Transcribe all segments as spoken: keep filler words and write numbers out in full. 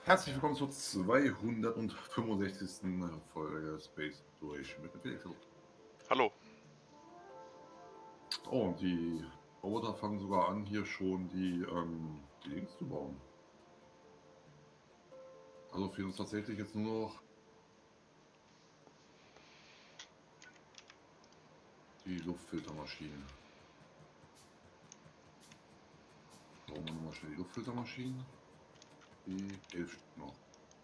Herzlich willkommen zur zweihundertfünfundsechzigsten Folge Space Exploration mit dem Felix. Hallo. Oh, und die Roboter fangen sogar an, hier schon die, ähm, die Dings zu bauen. Also fehlt uns tatsächlich jetzt nur noch die Luftfiltermaschinen. Bauen wir nochmal schnell die Luftfiltermaschinen. Die elf Stück noch.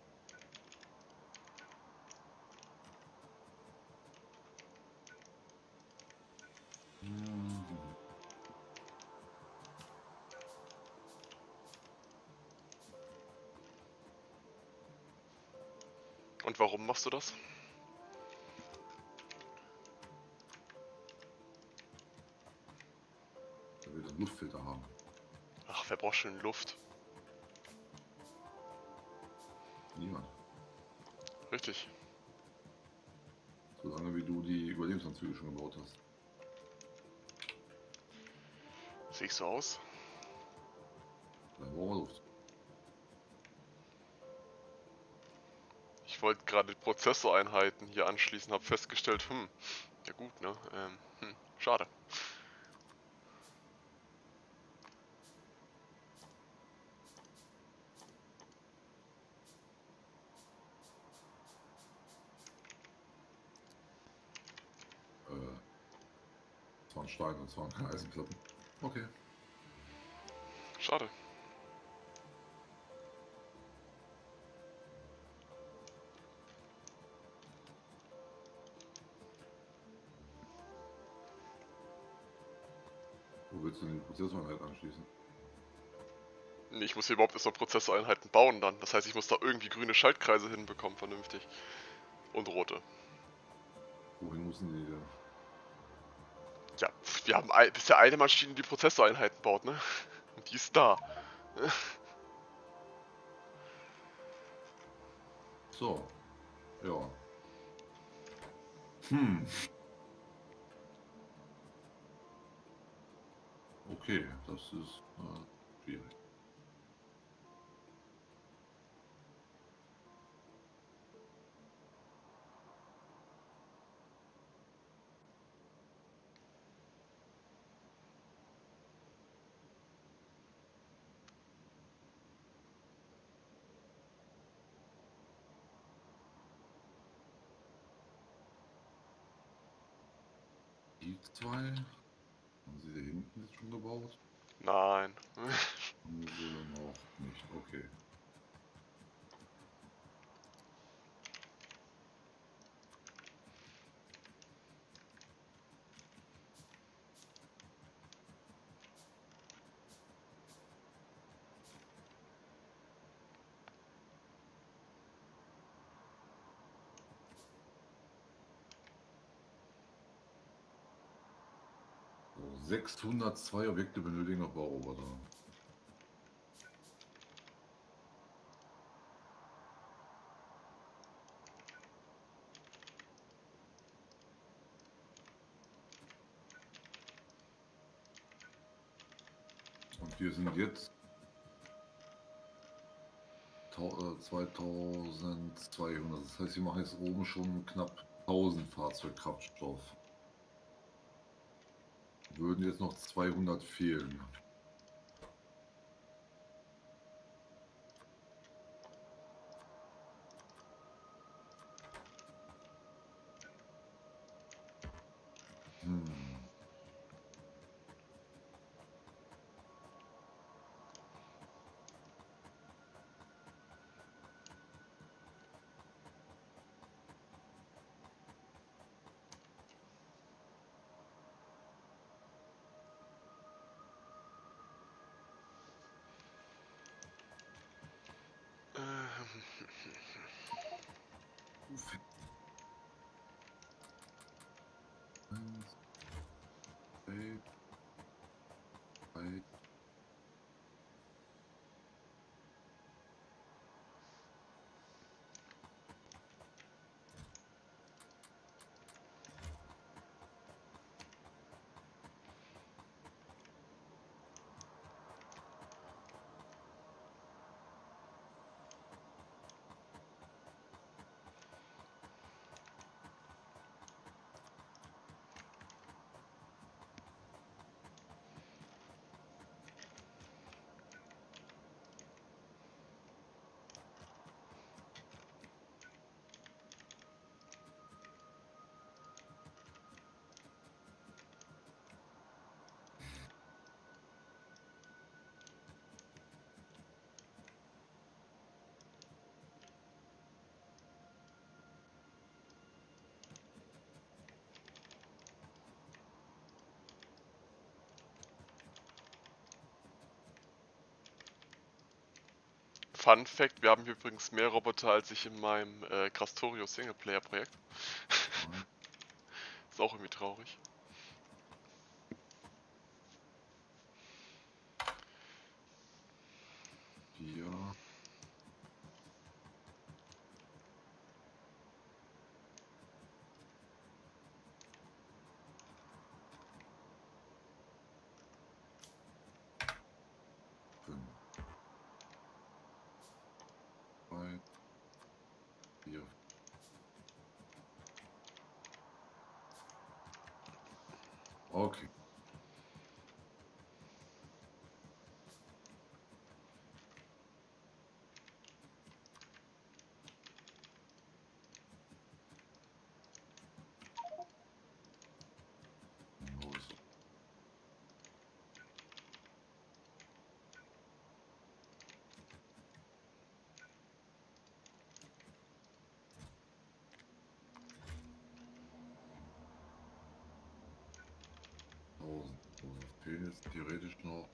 Mhm. Und warum machst du das? Weil wir den Luftfilter haben. Ach, wer braucht schon Luft? Niemand. Richtig. Solange wie du die Überlebensanzüge schon gebaut hast. Sehe ich so aus? Dann brauchen wir Luft. Ich wollte gerade Prozessoreinheiten hier anschließen, habe festgestellt, hm, ja gut, ne? Ähm, hm, schade. Äh, das waren Steine, das waren keine Eisenplatten. Okay. Schade. Wo willst du denn die Prozessoreinheit anschließen? Ich muss hier überhaupt erstmal Prozessoreinheiten bauen dann. Das heißt, ich muss da irgendwie grüne Schaltkreise hinbekommen, vernünftig. Und rote. Wohin müssen die denn? Ja, pf, wir haben ein, bisher eine Maschine, die Prozessoreinheiten baut, ne? Und die ist da. So, ja. Hm. Okay, das ist äh, schwierig. Die zwei, haben sie da hinten jetzt schon gebaut? Nein. Haben sie noch nicht, okay. So, sechshundertzwei Objekte benötigen noch Bauroboter. Und wir sind jetzt zweitausendzweihundert. Das heißt, wir machen jetzt oben schon knapp tausend Fahrzeugkraftstoff. Würden jetzt noch zweihundert fehlen. Hm. Eins, zwei, drei. Fun Fact, wir haben hier übrigens mehr Roboter als ich in meinem äh, Krastorio Singleplayer Projekt. Nein. Ist auch irgendwie traurig. Vier. Fünf. Drei. Vier. Okay. Los. Tausend. So, das fehlen jetzt theoretisch noch.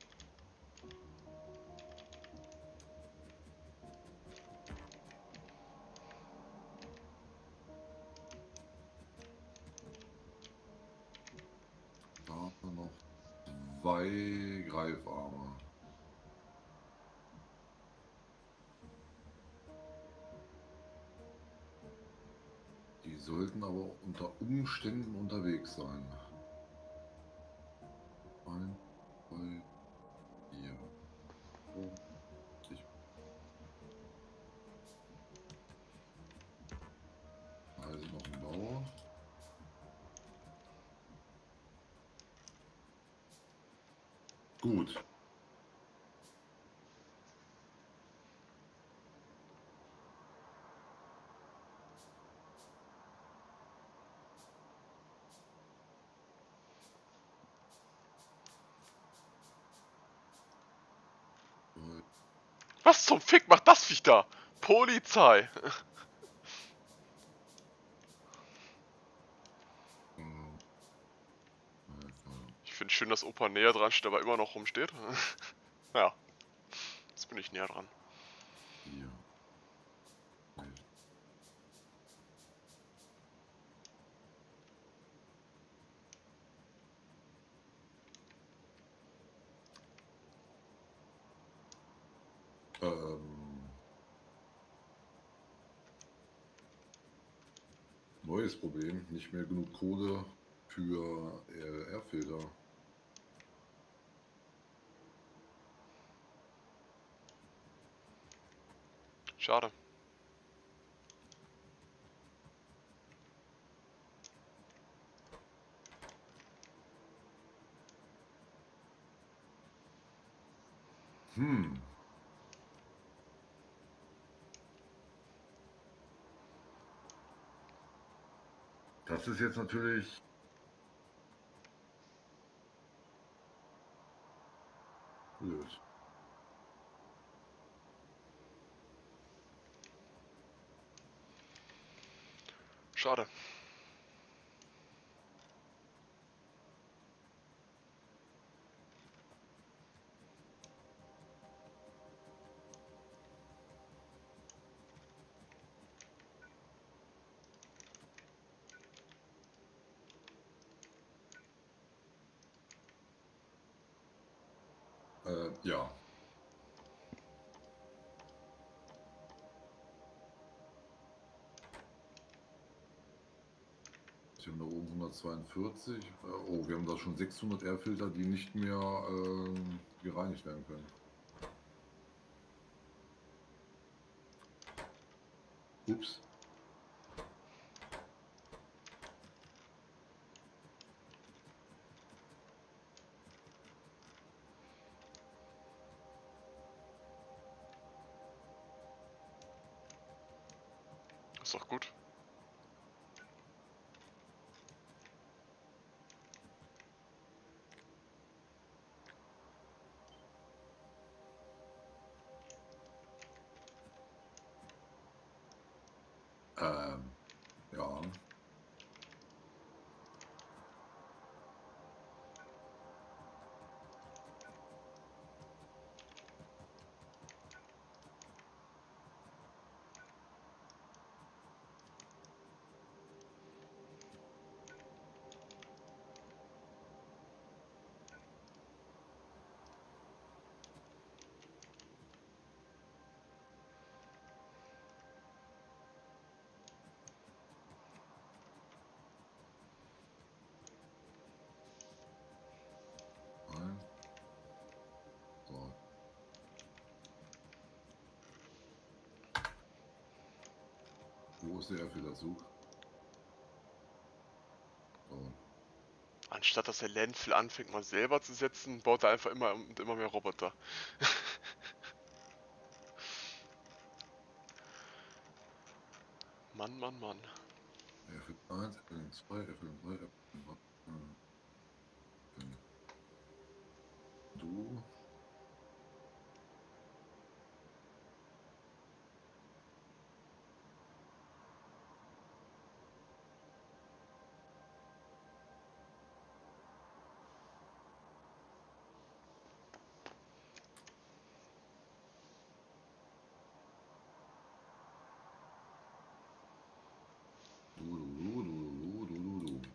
Da haben wir noch zwei Greifarme. Die sollten aber unter Umständen unterwegs sein. Ein, zwei, vier. Oh, ich. Also noch ein Bauer. Gut. Was zum Fick macht das Viech da? Polizei! Ähm, Ich finde schön, dass Opa näher dran steht, aber immer noch rumsteht. Ja, jetzt bin ich näher dran. vier. Fünf. Ähm, neues Problem, nicht mehr genug Kohle für äh, Airfilter. Schade. Hm. Das ist jetzt natürlich blöd. Schade. Äh, ja. Wir haben da oben hundertzweiundvierzig. Äh, oh, wir haben da schon sechshundert Airfilter, die nicht mehr ähm, gereinigt werden können. Ups. Ist doch gut. Ähm, ja. ist der Airfilterzug? So. Anstatt dass der Landfill anfängt mal selber zu setzen, baut er einfach immer und immer mehr Roboter. Mann, Mann, Mann. Airfield eins, Airfield zwei, Airfield drei, Airfield drei. Du. Du, du, du, du, du, du, du.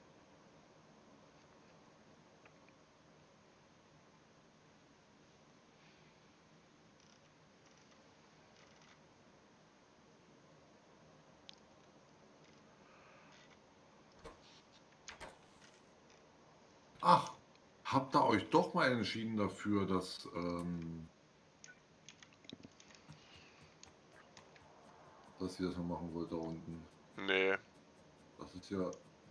Ach, habt ihr euch doch mal entschieden dafür, dass, ähm, dass ihr das mal machen wollt da unten? Nee. Das ist ja...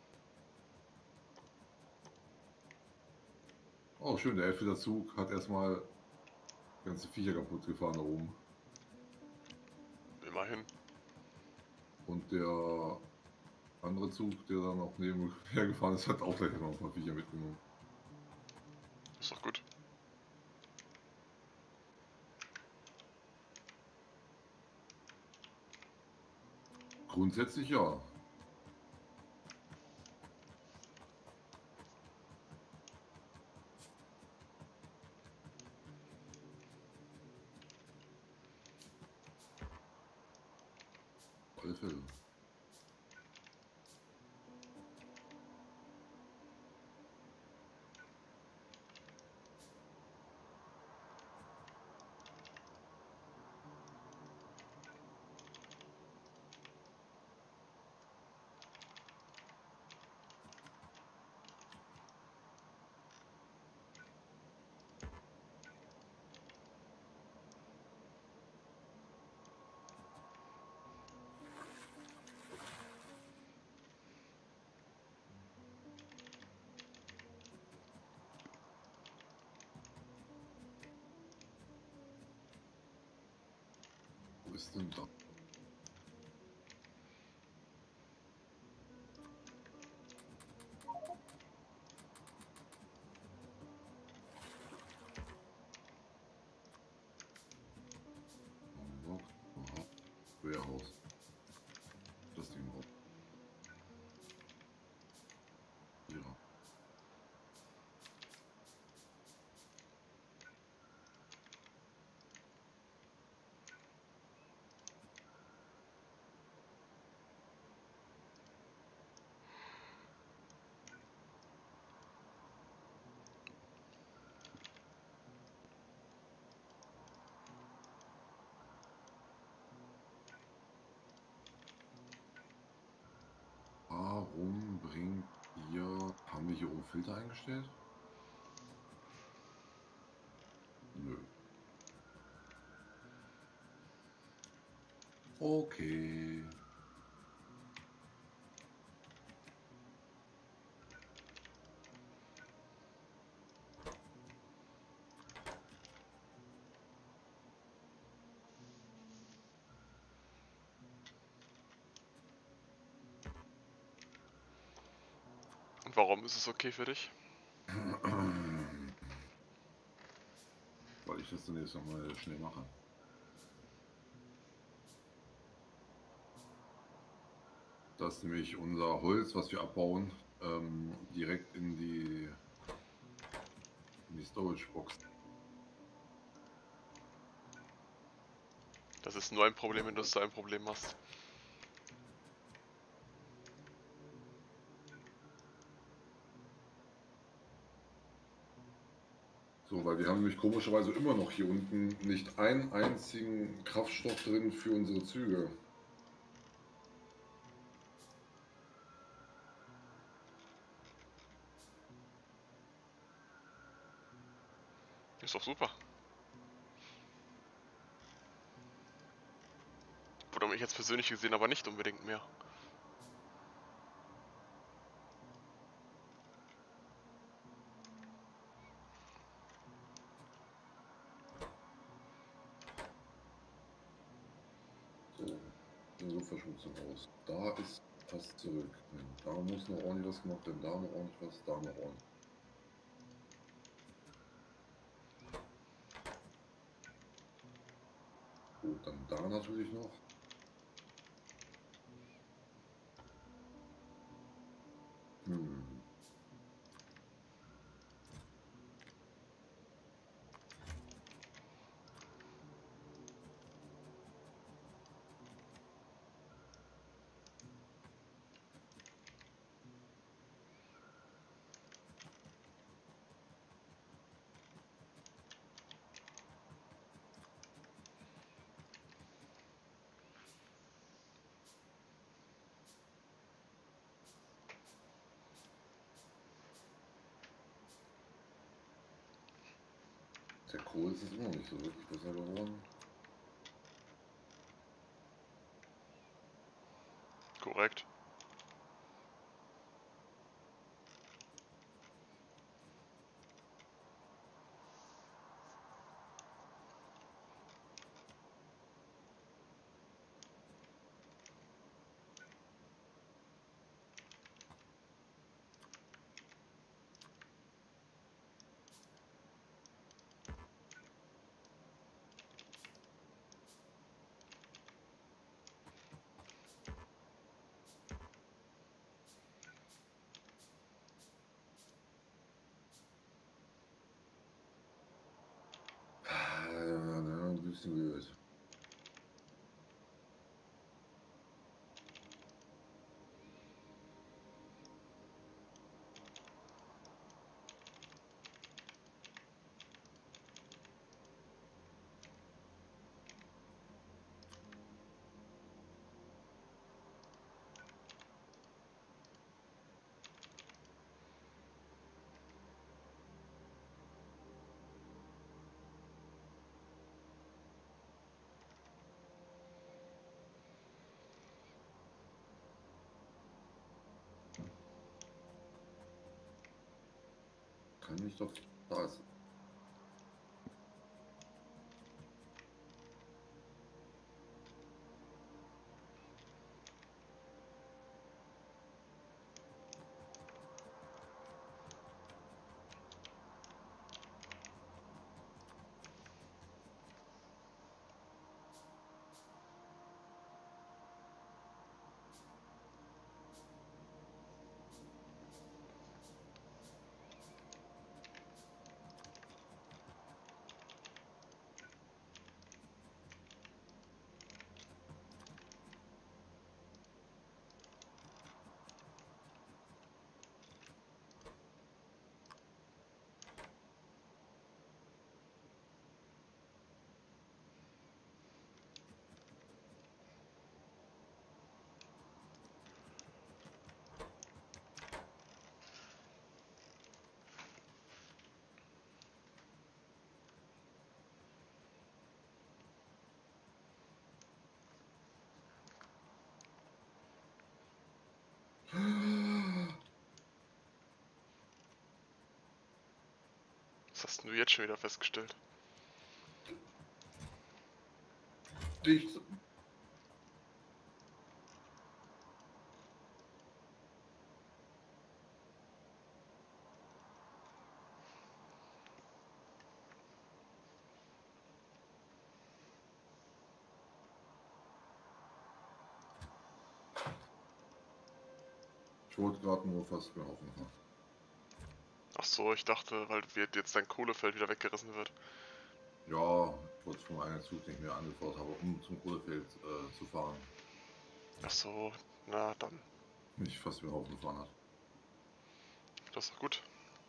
Oh, schön, der Airfilterzug hat erstmal ganze Viecher kaputt gefahren da oben. Immerhin. Und der andere Zug, der dann auch nebenher gefahren ist, hat auch gleich noch ein paar Viecher mitgenommen. Ist doch gut. Grundsätzlich ja. Auf alle Fälle. Wo ist denn da? Hamburg, aha, Querhaus. Das Ding raus. Ja. Warum bringt ihr... Haben wir hier oben Filter eingestellt? Nö. Okay. Und warum ist es okay für dich? Weil ich das dann jetzt nochmal schnell mache. Dass nämlich unser Holz, was wir abbauen, ähm, direkt in die, in die Storage Box. Das ist nur ein Problem, wenn du so ein Problem hast. So, weil wir haben nämlich komischerweise immer noch hier unten nicht einen einzigen Kraftstoff drin für unsere Züge. Ist doch super. Oder mich jetzt persönlich gesehen, aber nicht unbedingt mehr. So, Luftverschmutzung aus. Da ist was zurück. Da muss noch ordentlich was gemacht werden. Da noch ordentlich was, da noch ordentlich. Gut, dann da natürlich noch. Hm. Der Kohl ist es immer noch nicht so wirklich besser geworden. Korrekt. Ja, ein bisschen blöd. Kann ich doch. Da ist. Was hast du jetzt schon wieder festgestellt? Dicht. Ich wollte gerade nur fast mehr aufmachen. Ach so, ich dachte, weil jetzt dein Kohlefeld wieder weggerissen wird. Ja, ich wollte es vom einen Zug, den ich mir angefordert habe, um zum Kohlefeld äh, zu fahren. Ach so, na dann. Nicht fast wieder aufgefahren hat. Das ist doch gut.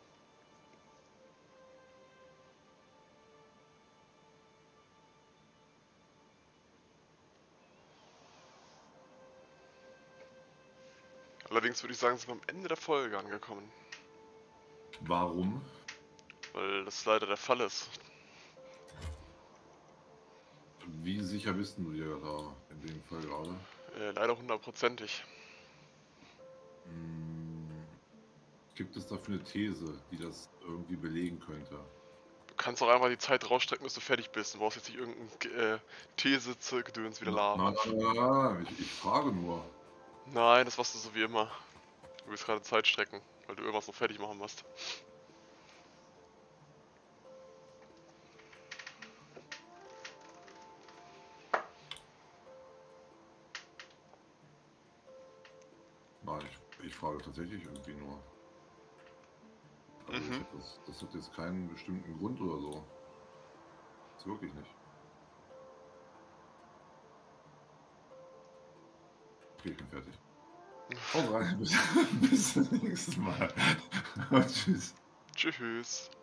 Allerdings würde ich sagen, sind wir am Ende der Folge angekommen. Warum? Weil das leider der Fall ist. wie sicher bist du dir da in dem Fall gerade? Äh, leider hundertprozentig. Hm, gibt es dafür eine These, die das irgendwie belegen könnte? Du kannst auch einfach die Zeit rausstrecken, bis du fertig bist. Du brauchst jetzt nicht irgendein äh, These-Gedöns wieder Na, nein, labern. nein, nein, nein, nein. Ich, ich frage nur. Nein, das machst du so wie immer. Du willst gerade Zeit strecken, weil du irgendwas noch fertig machen musst. Nein, ich, ich frage tatsächlich irgendwie nur. Also ich Mhm. hab das, das hat jetzt keinen bestimmten Grund oder so. Das wirklich nicht. Okay, ich bin fertig. Haut rein, bis, bis zum nächsten Mal. Tschüss. Tschüss.